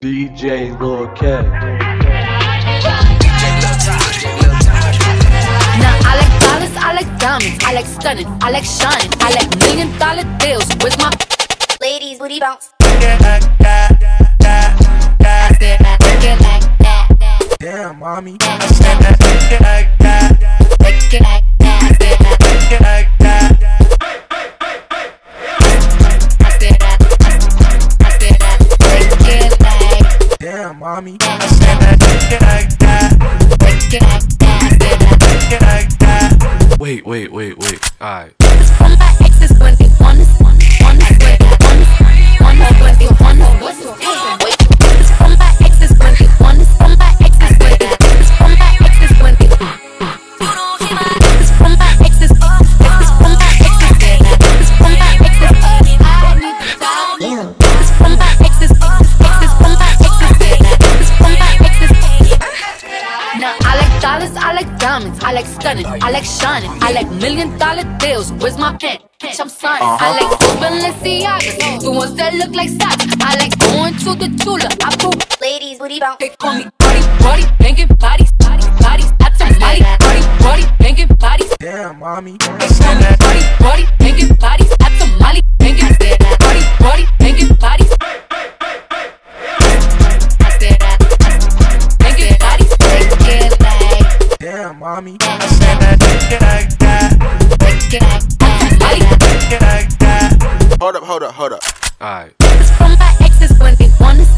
DJ Lil K. Now I like dollars, I like diamonds, I like stunning, I like shining, I like $1,000,000 deals. With my ladies, booty bounce. Damn, mommy. Damn, mommy. Wait. Alright. From my exes when they want us, from my exes when they want us, from my exes when they from my exes when they from my exes from my exes from my exes I need to die. From my exes from my exes. Now I like dollars, I like diamonds, I like stunning, I like shining, I like $1,000,000 deals. Where's my pen? Bitch, I'm signing. I like those Balenciagas, the ones that look like socks. I like going to the Tula. I put ladies booty bounce. They call me Brody, banging bodies. That's a mighty Brody, banging bodies. Damn, mommy. They call me Brody, banging bodies. That's a Molly, banging Brody, banging bodies. Damn, mommy. Hold up. Alright. From my exes when they want us,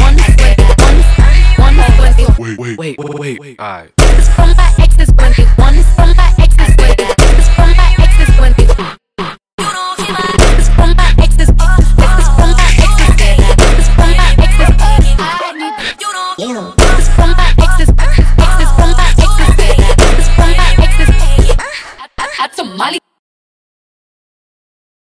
Wait. Alright. from my exes when they want us, from my exes when they from my exes when they from my exes from my exes from my exes I need from my exes from my exes from my exes that's a Molly.